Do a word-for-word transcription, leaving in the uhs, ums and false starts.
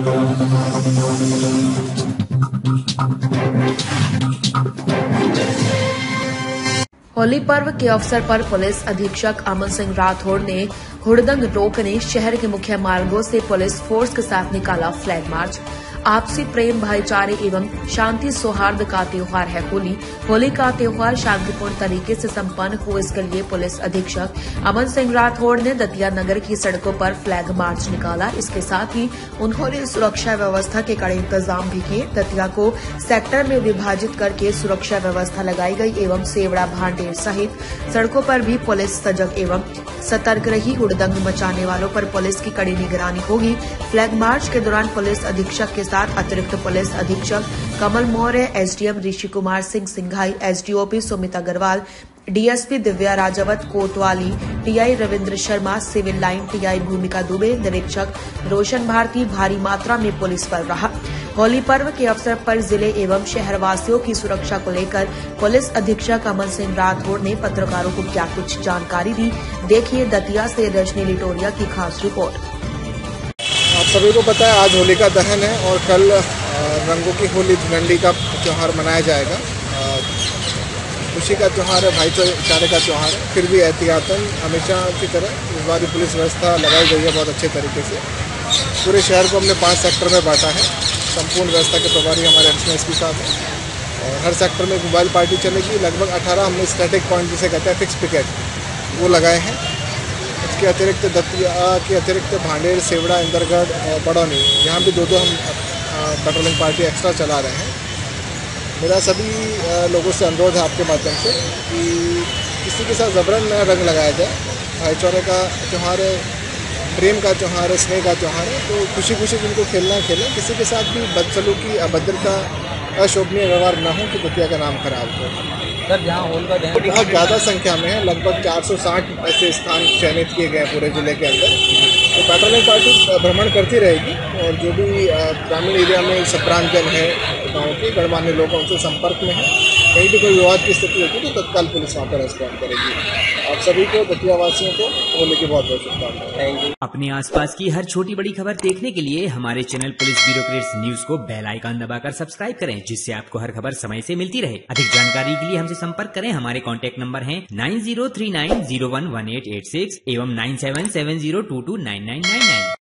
होली पर्व के अवसर पर पुलिस अधीक्षक अमन सिंह राठौड़ ने हुड़दंग रोकने शहर के मुख्य मार्गों से पुलिस फोर्स के साथ निकाला फ्लैग मार्च। आपसी प्रेम भाईचारे एवं शांति सौहार्द का त्योहार है होली। होली का त्योहार शांतिपूर्ण तरीके से संपन्न हो, इसके लिए पुलिस अधीक्षक अमन सिंह राठौड़ ने दतिया नगर की सड़कों पर फ्लैग मार्च निकाला। इसके साथ ही उन्होंने सुरक्षा व्यवस्था के कड़े इंतजाम भी किए। दतिया को सेक्टर में विभाजित करके सुरक्षा व्यवस्था लगाई गई एवं सेवड़ा भांडेर सहित सड़कों पर भी पुलिस सजग एवं सतर्क रही। हुड़दंग मचाने वालों पर पुलिस की कड़ी निगरानी होगी। फ्लैग मार्च के दौरान पुलिस अधीक्षक के साथ अतिरिक्त पुलिस अधीक्षक Kamal Maurya, SDM Rishi Kumar Singh Singhai, SDOP Sumit Agrawal, DSP Divya Rajawat Kotwali, TI Ravindra Sharma, civil line TI Bhumika Dubey, निरीक्षक रोशन भारती भारी मात्रा में पुलिस पर रहा। होली पर्व के अवसर पर जिले एवं शहरवासियों की सुरक्षा को लेकर पुलिस अधीक्षक अमन सिंह राठौड़ ने पत्रकारों को क्या कुछ जानकारी दी, देखिए दतिया से रजनी लिटोरिया की खास रिपोर्ट। आप सभी को पता है आज होलिका दहन है और कल रंगों की होली धुलंडी का त्यौहार मनाया जाएगा। खुशी का त्यौहार है, भाईचारे का त्यौहार है। फिर भी एहतियातन हमेशा की तरह इस बार भी पुलिस व्यवस्था लगाई गई है बहुत अच्छे तरीके से। पूरे शहर को हमने पांच सेक्टर में बांटा है। संपूर्ण व्यवस्था के प्रभारी हमारे एडिशनल एसपी साहब हैं और हर सेक्टर में मोबाइल पार्टी चलेगी। लगभग अठारह हमने स्टैटिक पॉइंट जिसे कहते हैं फिक्स पिकेट वो लगाए हैं। इसके अतिरिक्त दतिया के अतिरिक्त भांडेर, सेवड़ा, इंदरगढ़ और बड़ौनी यहाँ भी दो दो हम पेट्रोलिंग पार्टी एक्स्ट्रा चला रहे हैं। मेरा सभी लोगों से अनुरोध है आपके माध्यम से कि किसी के साथ ज़बरन न रंग लगाया जाए। भाईचारे का त्यौहार है, प्रेम का त्यौहार है, स्नेह का त्यौहार है, तो खुशी खुशी जिनको खेलना खेलें। किसी के साथ भी बदसलूकी, अभद्रता, अशोभनीय व्यवहार न हो कि दतिया का नाम खराब हो। सर जहाँ होल का दहन बहुत ज़्यादा संख्या में है, लगभग चार सौ साठ ऐसे स्थान चयनित किए गए पूरे जिले के अंदर। तो पेट्रोलिंग पार्टी भ्रमण करती रहेगी और जो भी ग्रामीण एरिया में सप्रांतजन है, गाँव के गणमान्य लोग उनसे संपर्क में है, कहीं भी कोई विवाद की स्थिति होगी तो तत्काल पुलिस वहाँ पर रेस्पॉन्ड करेगी। आप सभी को, दतिया वासियों को होली की बहुत बहुत शुभकामनाएं। अपने आसपास की हर छोटी बड़ी खबर देखने के लिए हमारे चैनल पुलिस ब्यूरोक्रेट्स न्यूज को बेल आइकन दबाकर सब्सक्राइब करें, जिससे आपको हर खबर समय से मिलती रहे। अधिक जानकारी के लिए हमसे संपर्क करें। हमारे कॉन्टैक्ट नंबर हैं nine zero three nine zero one one eight eight six एवं nine seven seven zero two two nine nine nine nine.